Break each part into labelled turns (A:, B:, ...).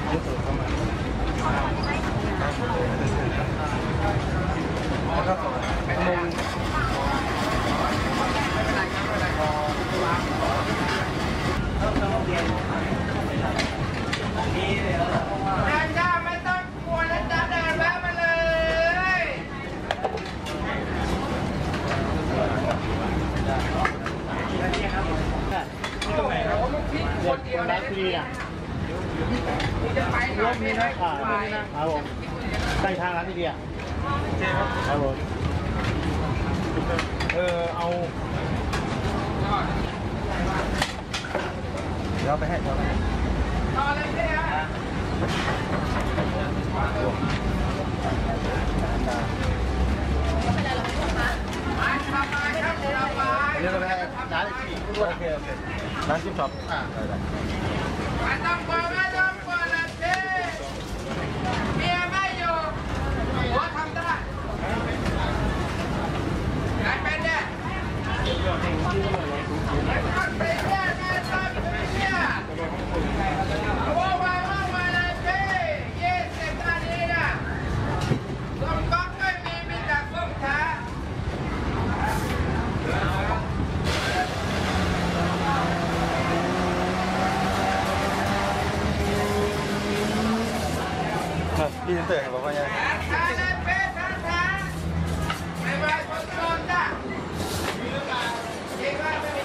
A: รู้สึกเข้ามาแล้วก็มุม
B: จ้าไม่ต้องกลัวนะจ๊ะเดินแวะมาเลยคนเดียวนะพี่อ่ะจะไปรถนี้นะครับ
A: ผมใต้ทางร้านที่ดีอ่ะครับผมเอาเดี๋ยวไปให้เขา
B: รอเลยพี่ฮะ
A: เดี๋ยวเราไปให้ร้านที่โอเคร้านชิปช็อปได้
B: ไม่ต้องกลัวไม่ต้องกลัวนะพี่เมียไม่อยู่หัวทำได้ไงเป็นเนี่ยไม่ต้องเป็นเนี่ยไม่ต้องเป็นเนี่ยว่าเลยพี่20 นาทีนะส้มก๊อกไม่มีแต่ส้มช้า
A: พี่เตอร์บอกว่าไง
B: ช้าเลยเป๊ะช้าไม่ไหวคนโดนจ้ะยิงว่าไม่มี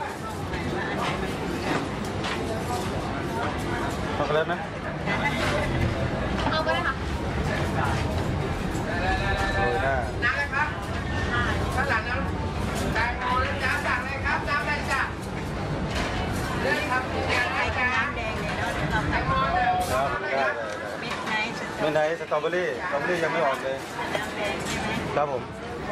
A: ช็อกโกแลตไหม
C: เอาก็ได้ค่ะ
B: น้ำเลยครับข้างหลังน้ำแตงโมน้ำสั่งเลยครับน้ำอะไรจ้ะเรื่องครับอะไรกันน้ำแดงเนี่ยแตงโมเดี๋ยว
A: ไม่ไหนสตรอเบอรี่ยังไม่ออกเลยครับผม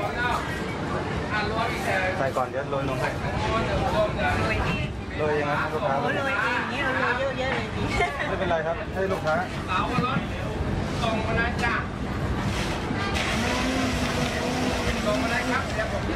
A: ใส่ก่อนเดี๋ยวโรยนมให้โรยยังไงลูกค้า
C: โรยเองนี้โรยเยอะๆเลยดี
A: ไม่เป็นไรครับให้ลูกค้า
B: เสาวรถส่งมาเลยจ้ะส่งมาเลยครับเดี๋ยวผม